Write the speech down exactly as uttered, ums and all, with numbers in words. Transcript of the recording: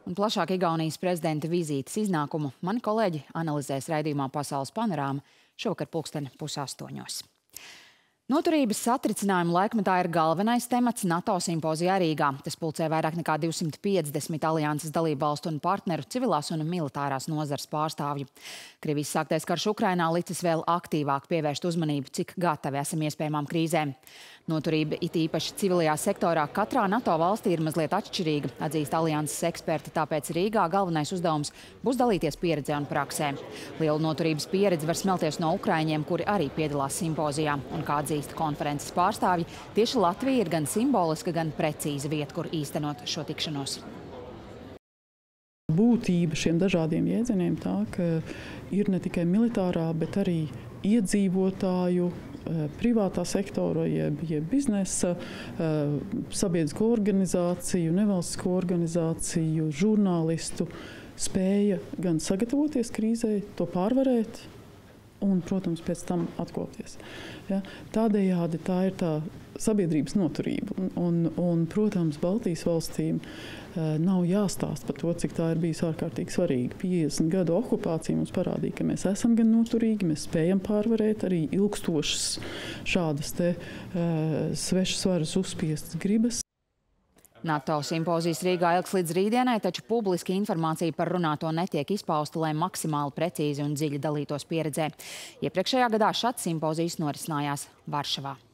Un plašāk Igaunijas prezidenta vizītes iznākumu mani kolēģi analizēs raidījumā Pasaules panorāma šovakar pulksteni pusaustoņos. Noturības satricinājuma laikmetā ir galvenais temats NATO simpozijā Rīgā. Tas pulcē vairāk nekā divsimt piecdesmit alianses dalību valstu un partneru civilās un militārās nozares pārstāvju. Krievijas sāktais karš Ukrainā licis vēl aktīvāk pievērst uzmanību, cik gatavi esam iespējamām krīzēm. Noturība it īpaši civilajā sektorā katrā NATO valstī ir mazliet atšķirīga, atzīst alianses eksperti, tāpēc Rīgā galvenais uzdevums būs dalīties pieredzē un praksē. Lielu noturības pieredzi var smelties no ukraiņiem, kuri arī piedalās simpozijā. Un kā atzīst konferences pārstāvji, tieši Latvija ir gan simboliska, gan precīza vieta, kur īstenot šo tikšanos. Būtība šiem dažādiem jēdzieniem tā, ka ir ne tikai militārā, bet arī iedzīvotāju, privātā sektora, jeb, jeb biznesa, sabiedrisko organizāciju, nevalstisko organizāciju, žurnālistu spēja gan sagatavoties krīzē, to pārvarēt un, protams, pēc tam atkopties. Ja? Tādējādi tā ir tā sabiedrības noturība. Un, un, un protams, Baltijas valstīm nav jāstāst par to, cik tā ir bijis ārkārtīgi svarīga. piecdesmit gadu okupācija mums parādīja, ka mēs esam gan noturīgi, mēs spējam pārvarēt arī ilgstošas šādas te uh, svešas varas uzspiestas gribas. NATO simpozijas Rīgā ilgs līdz rītdienai, taču publiski informācija par runāto netiek izpausta, lai maksimāli precīzi un dziļi dalītos pieredzē. Iepriekšējā gadā šāds simpozijas norisinājās Varšavā.